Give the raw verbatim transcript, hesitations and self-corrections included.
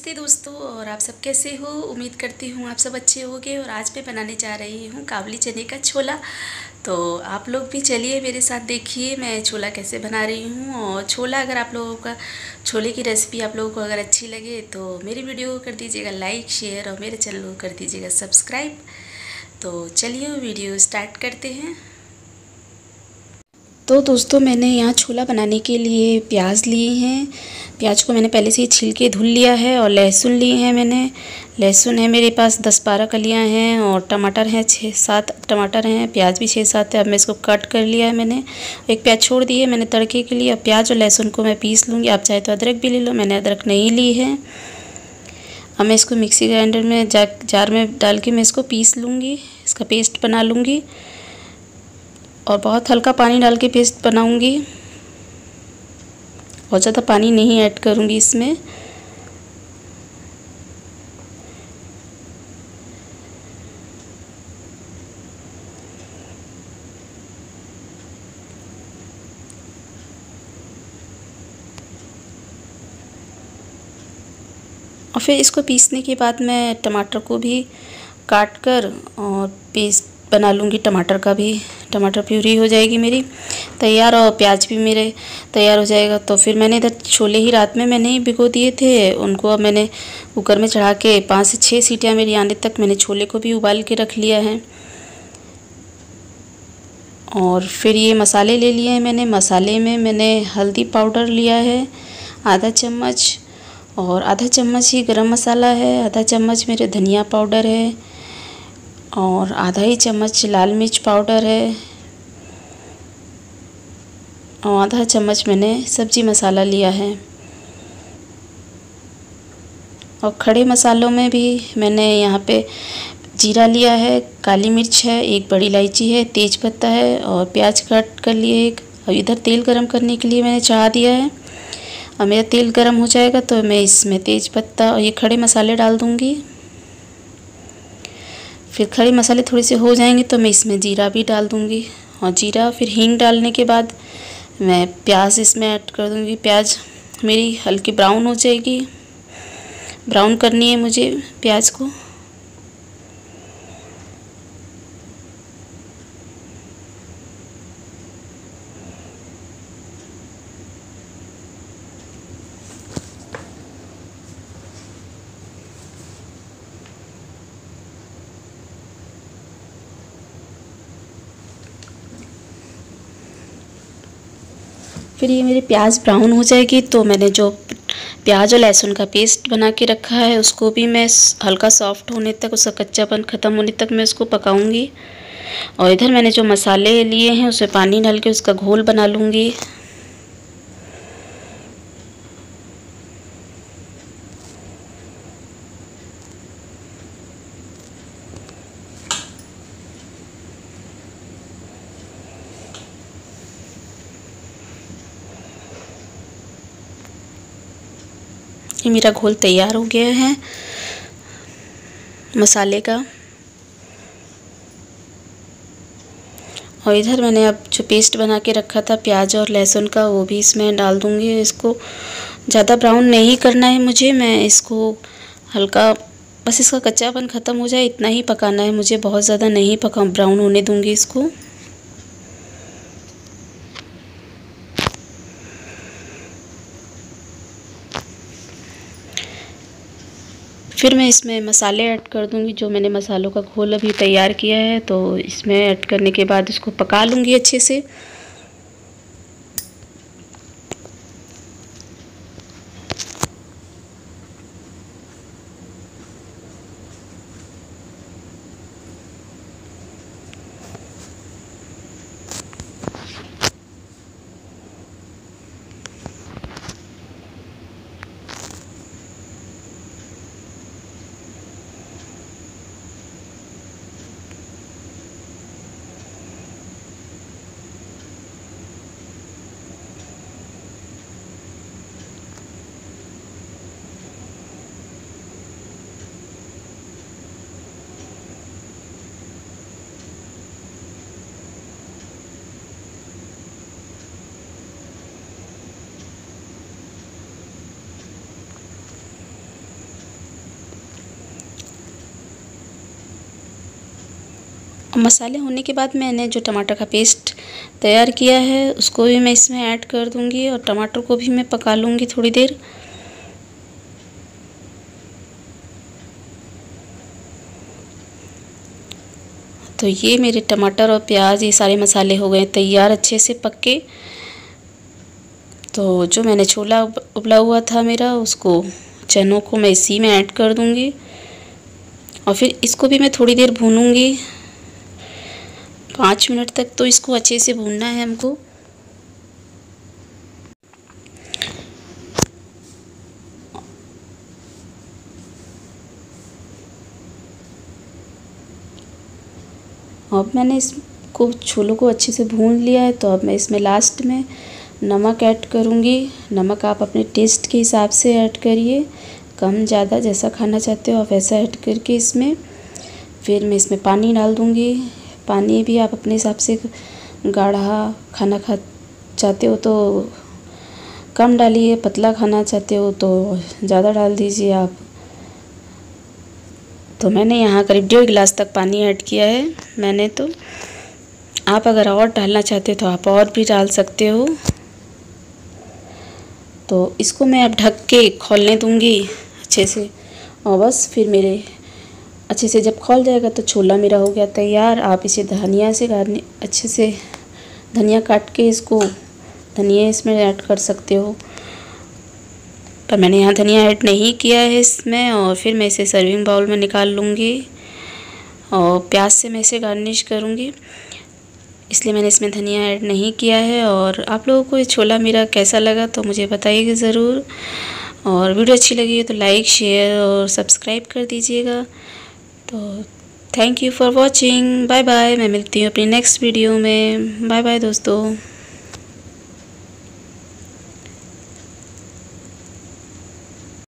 नमस्ते दोस्तों, और आप सब कैसे हो। उम्मीद करती हूँ आप सब अच्छे होंगे। और आज मैं बनाने जा रही हूँ काबुली चने का छोला। तो आप लोग भी चलिए मेरे साथ देखिए मैं छोला कैसे बना रही हूँ। और छोला, अगर आप लोगों का छोले की रेसिपी आप लोगों को अगर अच्छी लगे तो मेरी वीडियो को कर दीजिएगा लाइक, शेयर और मेरे चैनल को कर दीजिएगा सब्सक्राइब। तो चलिए वीडियो स्टार्ट करते हैं। तो दोस्तों, मैंने यहाँ छोला बनाने के लिए प्याज लिए हैं। प्याज को मैंने पहले से ही छील के धुल लिया है। और लहसुन लिए हैं मैंने। लहसुन है मेरे पास दस बारह कलियाँ हैं। और टमाटर हैं छः सात टमाटर हैं। प्याज भी छः सात है। अब मैं इसको कट कर लिया है मैंने। एक प्याज छोड़ दी है मैंने तड़के के लिए। अब प्याज और लहसुन को मैं पीस लूँगी। आप चाहे तो अदरक भी ले लो, मैंने अदरक नहीं ली है। अब मैं इसको मिक्सी ग्राइंडर में जा जार में डाल के मैं इसको पीस लूँगी, इसका पेस्ट बना लूँगी। और बहुत हल्का पानी डाल के पेस्ट बनाऊंगी, बहुत ज़्यादा पानी नहीं ऐड करूंगी इसमें। और फिर इसको पीसने के बाद मैं टमाटर को भी काट कर और पेस्ट बना लूँगी। टमाटर का भी टमाटर प्यूरी हो जाएगी मेरी तैयार। और प्याज भी मेरे तैयार हो जाएगा। तो फिर मैंने इधर छोले ही रात में मैंने ही भिगो दिए थे उनको। अब मैंने कुकर में चढ़ा के पाँच से छः सीटियाँ मेरी आने तक मैंने छोले को भी उबाल के रख लिया है। और फिर ये मसाले ले लिए हैं मैंने। मसाले में मैंने हल्दी पाउडर लिया है आधा चम्मच, और आधा चम्मच ही गरम मसाला है, आधा चम्मच मेरे धनिया पाउडर है, और आधा ही चम्मच लाल मिर्च पाउडर है, और आधा चम्मच मैंने सब्जी मसाला लिया है। और खड़े मसालों में भी मैंने यहाँ पे जीरा लिया है, काली मिर्च है, एक बड़ी इलायची है, तेज पत्ता है, और प्याज कट कर लिए एक। और इधर तेल गरम करने के लिए मैंने चढ़ा दिया है। अब मेरा तेल गरम हो जाएगा तो मैं इसमें तेज पत्ता और ये खड़े मसाले डाल दूँगी। फिर खड़े मसाले थोड़े से हो जाएंगे तो मैं इसमें जीरा भी डाल दूँगी। और जीरा फिर हींग डालने के बाद मैं प्याज इसमें ऐड कर दूँगी। प्याज मेरी हल्की ब्राउन हो जाएगी, ब्राउन करनी है मुझे प्याज को। फिर ये मेरी प्याज ब्राउन हो जाएगी तो मैंने जो प्याज और लहसुन का पेस्ट बना के रखा है उसको भी मैं हल्का सॉफ्ट होने तक, उसका कच्चापन ख़त्म होने तक मैं उसको पकाऊंगी। और इधर मैंने जो मसाले लिए हैं उसमें पानी डाल के उसका घोल बना लूँगी। ये मेरा घोल तैयार हो गया है मसाले का। और इधर मैंने अब जो पेस्ट बना के रखा था प्याज और लहसुन का वो भी इसमें डाल दूँगी। इसको ज़्यादा ब्राउन नहीं करना है मुझे, मैं इसको हल्का बस इसका कच्चापन ख़त्म हो जाए इतना ही पकाना है मुझे, बहुत ज़्यादा नहीं पका ब्राउन होने दूँगी इसको। फिर मैं इसमें मसाले ऐड कर दूंगी, जो मैंने मसालों का घोल अभी तैयार किया है। तो इसमें ऐड करने के बाद इसको पका लूँगी अच्छे से। मसाले होने के बाद मैंने जो टमाटर का पेस्ट तैयार किया है उसको भी मैं इसमें ऐड कर दूंगी और टमाटर को भी मैं पका लूँगी थोड़ी देर। तो ये मेरे टमाटर और प्याज ये सारे मसाले हो गए तैयार अच्छे से पक के। तो जो मैंने छोला उबला हुआ था मेरा, उसको चनों को मैं इसी में ऐड कर दूंगी और फिर इसको भी मैं थोड़ी देर भूनूंगी। पाँच मिनट तक तो इसको अच्छे से भूनना है हमको। अब मैंने इसको छोलों को अच्छे से भून लिया है, तो अब मैं इसमें लास्ट में नमक ऐड करूँगी। नमक आप अपने टेस्ट के हिसाब से ऐड करिए, कम ज़्यादा जैसा खाना चाहते हो आप वैसा ऐड करके इसमें फिर मैं इसमें पानी डाल दूँगी। पानी भी आप अपने हिसाब से, गाढ़ा खाना खा चाहते हो तो कम डालिए, पतला खाना चाहते हो तो ज़्यादा डाल दीजिए आप। तो मैंने यहाँ करीब डेढ़ गिलास तक पानी ऐड किया है मैंने। तो आप अगर और डालना चाहते हो तो आप और भी डाल सकते हो। तो इसको मैं अब ढक के खौलने दूँगी अच्छे से, और बस फिर मेरे अच्छे से जब खौल जाएगा तो छोला मेरा हो गया तैयार। आप इसे धनिया से गार्नि अच्छे से धनिया काट के इसको धनिया इसमें ऐड कर सकते हो, पर मैंने यहाँ धनिया ऐड नहीं किया है इसमें। और फिर मैं इसे सर्विंग बाउल में निकाल लूँगी और प्याज से मैं इसे गार्निश करूँगी, इसलिए मैंने इसमें धनिया ऐड नहीं किया है। और आप लोगों को ये छोला मेरा कैसा लगा तो मुझे बताइएगा ज़रूर, और वीडियो अच्छी लगी तो लाइक शेयर और सब्सक्राइब कर दीजिएगा। तो thank you for watching, bye bye. मैं मिलती हूँ अपनी नेक्स्ट वीडियो में। बाय बाय दोस्तों।